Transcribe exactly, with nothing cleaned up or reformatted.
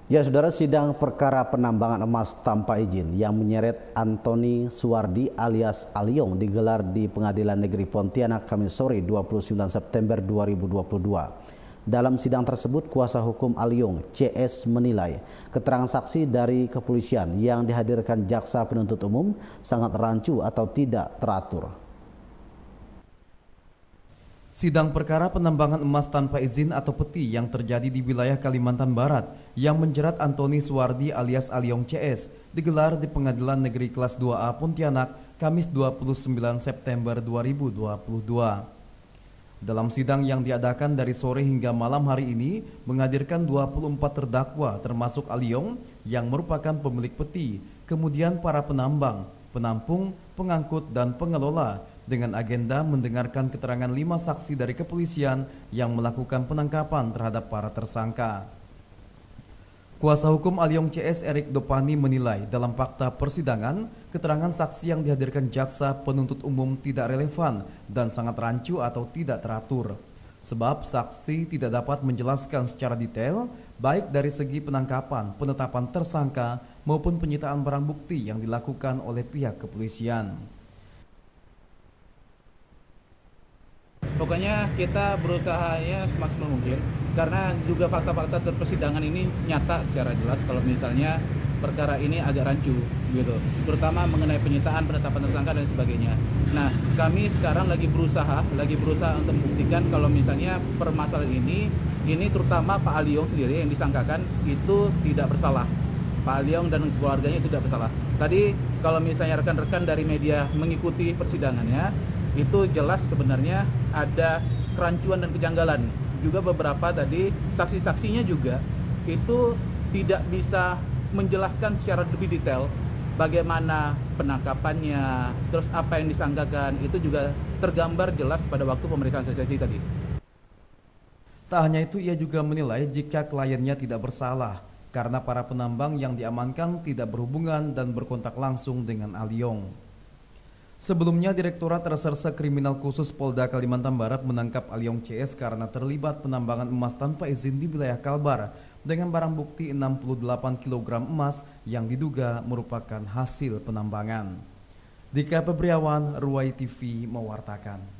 Ya, saudara, sidang perkara penambangan emas tanpa izin yang menyeret Antoni Suwardi alias Aliong digelar di Pengadilan Negeri Pontianak Kamis sore dua puluh sembilan September dua ribu dua puluh dua. Dalam sidang tersebut, kuasa hukum Aliong, C S, menilai keterangan saksi dari kepolisian yang dihadirkan jaksa penuntut umum sangat rancu atau tidak teratur. Sidang perkara penambangan emas tanpa izin atau peti yang terjadi di wilayah Kalimantan Barat yang menjerat Antoni Suwardi alias Aliong C S digelar di Pengadilan Negeri Kelas dua A Pontianak Kamis dua puluh sembilan September dua ribu dua puluh dua. Dalam sidang yang diadakan dari sore hingga malam hari ini menghadirkan dua puluh empat terdakwa termasuk Aliong yang merupakan pemilik peti, kemudian para penambang, penampung, pengangkut, dan pengelola dengan agenda mendengarkan keterangan lima saksi dari kepolisian yang melakukan penangkapan terhadap para tersangka. Kuasa hukum Aliong C S Erik Dopani menilai dalam fakta persidangan, keterangan saksi yang dihadirkan jaksa penuntut umum tidak relevan dan sangat rancu atau tidak teratur. Sebab saksi tidak dapat menjelaskan secara detail baik dari segi penangkapan, penetapan tersangka maupun penyitaan barang bukti yang dilakukan oleh pihak kepolisian. Pokoknya kita berusaha ya semaksimal mungkin karena juga fakta-fakta persidangan ini nyata secara jelas kalau misalnya perkara ini agak rancu gitu, terutama mengenai penyitaan, penetapan tersangka dan sebagainya. Nah, kami sekarang lagi berusaha, lagi berusaha untuk membuktikan kalau misalnya permasalahan ini, ini terutama Pak Aliong sendiri yang disangkakan itu tidak bersalah. Pak Aliong dan keluarganya tidak bersalah. Tadi kalau misalnya rekan-rekan dari media mengikuti persidangannya, itu jelas sebenarnya ada kerancuan dan kejanggalan. Juga beberapa tadi saksi-saksinya juga itu tidak bisa menjelaskan secara lebih detail bagaimana penangkapannya, terus apa yang disangkakan, itu juga tergambar jelas pada waktu pemeriksaan saksi tadi. Tak hanya itu, ia juga menilai jika kliennya tidak bersalah karena para penambang yang diamankan tidak berhubungan dan berkontak langsung dengan Aliong. Sebelumnya, Direktorat Reserse Kriminal Khusus Polda Kalimantan Barat menangkap Aliong C S karena terlibat penambangan emas tanpa izin di wilayah Kalbar dengan barang bukti enam puluh delapan kilogram emas yang diduga merupakan hasil penambangan. Dika Pebriawan, Ruwai T V mewartakan.